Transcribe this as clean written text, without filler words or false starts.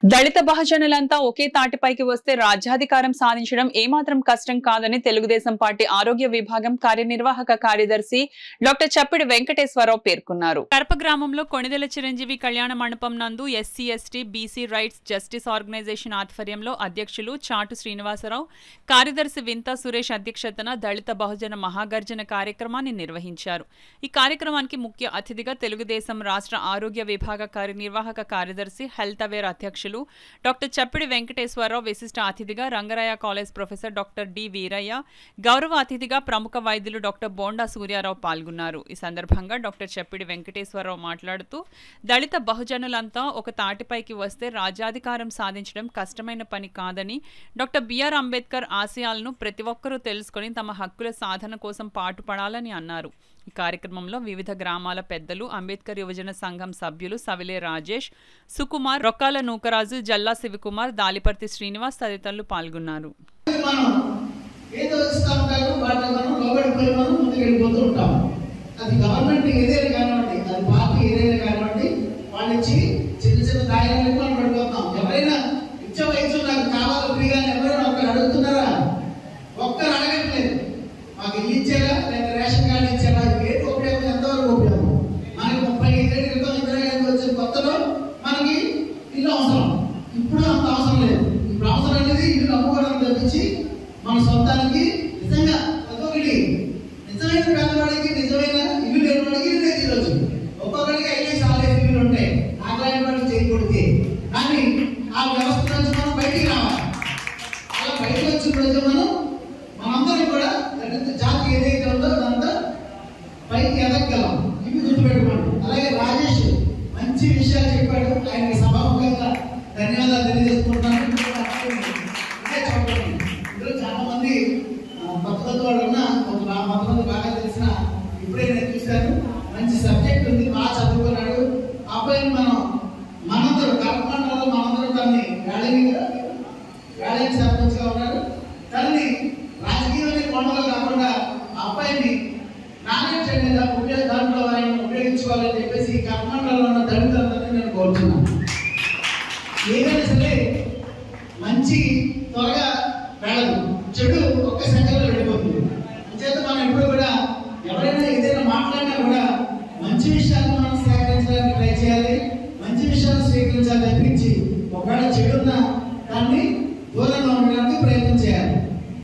దళిత బహుజనులంతా ఒకే తాటిపైకి వస్తే రాజ్యాధికారం సాధించడం ఏమాత్రం కష్టం కాదని తెలుగుదేశం పార్టీ ఆరోగ్య విభాగం కార్యనిర్వాహక కార్యదర్శి డాక్టర్ చప్పిడి వెంకటేశ్వరరావు పేర్కొన్నారు. కడప గ్రామంలో కొణిదెల చిరంజీవి కళ్యాణ మండపం నందు SC ST BC rights justice organization ఆధ్వర్యంలో అధ్యక్షులు చాటు శ్రీనివాసరావు, కార్యదర్శి వింత సురేష్ అధ్యక్షతన దళిత బహుజన మహాగర్జన కార్యక్రమాన్ని నిర్వహించారు. ఈ కార్యక్రమానికి ముఖ్య అతిథిగా తెలుగుదేశం రాష్ట్ర ఆరోగ్య విభాగ కార్యనిర్వాహక కార్యదర్శి హెల్త్ అవేర్ అధ్యక్షులు డాక్టర్ చప్పిడి వెంకటేశ్వరరావు, విశిష్ట అతిథిగా Rangaraya college professor doctor D Veeraiah, గౌరవ అతిథిగా ప్రముఖ వైద్యులు డాక్టర్ బోండా సూర్యారావు పాల్గొన్నారు. ఈ సందర్భంగా డాక్టర్ చప్పిడి వెంకటేశ్వరరావు మాట్లాడుతూ దళిత బహుజనులంతా ఒక తాటిపైకి వస్తే రాజ్యాధికారం సాధించడం కష్టమైన పని కాదని, డాక్టర్ బిఆర్ అంబేద్కర్ ఆశయాలను ప్రతి ఒక్కరూ తెలుసుకుని తమ హక్కుల సాధన కోసం పాటుపడాలని అన్నారు. ఈ కార్యక్రమంలో వివిధ గ్రామాల పెద్దలు, అంబేద్కర్ యువజన సంఘం సభ్యులు సవిలే రాజేష్, సుకుమార్, రొక్కాల నూకరాజు, జల్లా శివకుమార్, దాలిపర్తి శ్రీనివాస్ తదితరులు పాల్గొన్నారు. ఇప్పుడు అంత అవసరం లేదు. ఇప్పుడు అవసరం అనేది ఇల్లు అమ్ముకోవడం తప్పించి మన సొంతానికి నిజంగా ఒక్కొక్కటి నిజమైన పేదవాడికి, నిజమైన ఇల్లు లేని వాడికి ఇల్లు లేదు. ఈరోజు ఒక్కొక్కరికి 5-6 ఇల్లు ఉంటాయి, నాలుగు వాడికి చేయకూడదు. కానీ ఆ వ్యవస్థ నుంచి మనం బయటికి రావాలి. అలా బయటకు వచ్చిన రోజు మనందరం కూడా జాతి ఏదైతే ఉందో అదంతా పైకి ఎదగలం. ఇవి గుర్తుపెట్టుకోండి. అలాగే రాజేష్ మంచి విషయాలు చెప్పాడు. ఆయనకి సభాముఖంగా ధన్యవాదాలు తెలియజేసుకుంటున్నాను. ఇందులో చాలా మంది కొత్త వాళ్ళు ఉన్నా, కొంతమంది బాగా తెలిసిన ఇప్పుడే నేను చూశాను. మంచి సబ్జెక్ట్ ఉంది, బాగా చదువుకున్నాడు. ఆ అబ్బాయిని మనందరూ కర్మండలో మనందరూ దాన్ని వేళకి సర్పంచ్గా ఉన్నాడు. దాన్ని రాజకీయమైన కోణంలో కాకుండా ఆ అబ్బాయిని నాలెడ్జ్ అనేది దాంట్లో ఆయన ఉపయోగించుకోవాలని చెప్పేసి కర్మండలో ఉన్న దళితులందరినీ నేను కోరుతున్నాను. ఏదైనా సరే మంచి త్వరగా వెళ్ళదు, చెడు ఒక్క సెకండ్లో వెళ్ళిపోతుంది. అంచేత మనం ఎప్పుడు కూడా ఎవరైనా ఏదైనా మాట్లాడినా కూడా మంచి విషయాన్ని మనం సేకరించడానికి ట్రై చేయాలి, మంచి విషయాన్ని స్వీకరించాలి తప్పించి ఒకవేళ చెడున్న దాన్ని దూరంగా ఉండడానికి ప్రయత్నం చేయాలి.